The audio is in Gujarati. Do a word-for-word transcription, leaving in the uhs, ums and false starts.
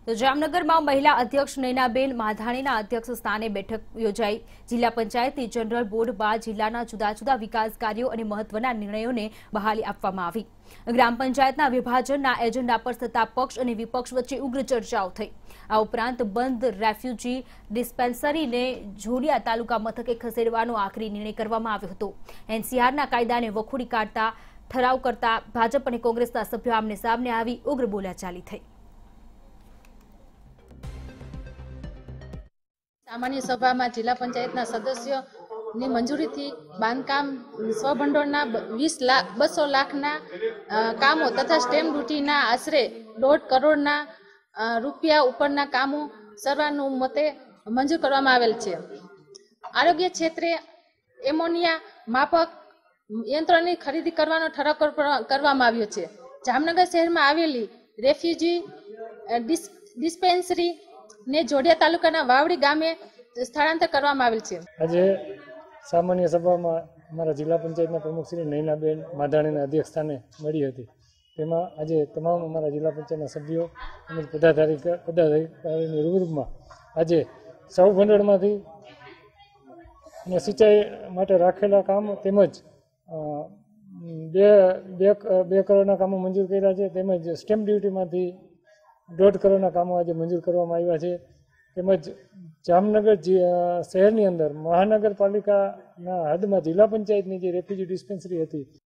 તો જામનગરમાં મહિલા અધ્યક્ષ નૈનાબેન માધાણીના અધ્યક્ષ સ્થાને બેઠક યોજાઈ। જિલ્લા પંચાયતની જનરલ બોર્ડ બાદ જિલ્લાના જુદા જુદા વિકાસ કાર્યો અને મહત્વના નિર્ણયોને બહાલી આપવામાં આવી। ગ્રામ પંચાયતના વિભાજનના એજન્ડા પર સત્તા પક્ષ અને વિપક્ષ વચ્ચે ઉગ્ર ચર્ચાઓ થઈ। આ ઉપરાંત બંધ રેફ્યુજી ડિસ્પેન્સરીને જોડિયા તાલુકા મથકે ખસેડવાનો આખરી નિર્ણય કરવામાં આવ્યો હતો। એનસીઆરના કાયદાને વખોડી કાઢતા ઠરાવ કરતા ભાજપ અને કોંગ્રેસના સભ્યો આમને સામને આવી ઉગ્ર બોલાચાલી થઈ। सामान्य सभा में जिला पंचायत सदस्यों ની મંજૂરીથી બાંધકામ સ્વભંડોળના વીસ લાખ બસો લાખના કામો તથા સ્ટેમ્પ ડ્યુટીના આશરે દોઢ કરોડના રૂપિયા ઉપરના કામો સર્વાનુમતે મંજૂર કરવામાં આવેલ છે। આરોગ્ય ક્ષેત્રે એમોનિયા માપક યંત્રોની ખરીદી કરવાનો ઠરાવ કરવામાં આવ્યો છે। જામનગર શહેરમાં આવેલી રેફ્યુજી ડિસ્પેન્સરી ને જોડિયા તાલુકાના વાવડી ગામે સ્થળાંતર કરવામાં આવેલ છે। આજે सामान्य सभा में अमरा जिला पंचायत प्रमुख श्री नैनाबेन माधाणी अध्यक्ष स्थाने मળી હતી। તેમાં આજે તમામ અમારા જિલ્લા પંચાયતના સભ્યો અને પદાધિકારી પદાધિકારીની રૂબરૂમાં આજે સૌ ભંડોળમાંથી અને સિંચાઈ માટે રાખેલા કામ તેમજ બે બે બે કરોડના કામો મંજૂર કર્યા છે। તેમજ સ્ટેમ્પ ડ્યુટીમાંથી દોઢ કરોડના કામો આજે મંજૂર કરવામાં આવ્યા છે। તેમજ જામનગર શહેરની અંદર મહાનગરપાલિકાના હદમાં જિલ્લા પંચાયતની જે રેફ્યુજી ડિસ્પેન્સરી હતી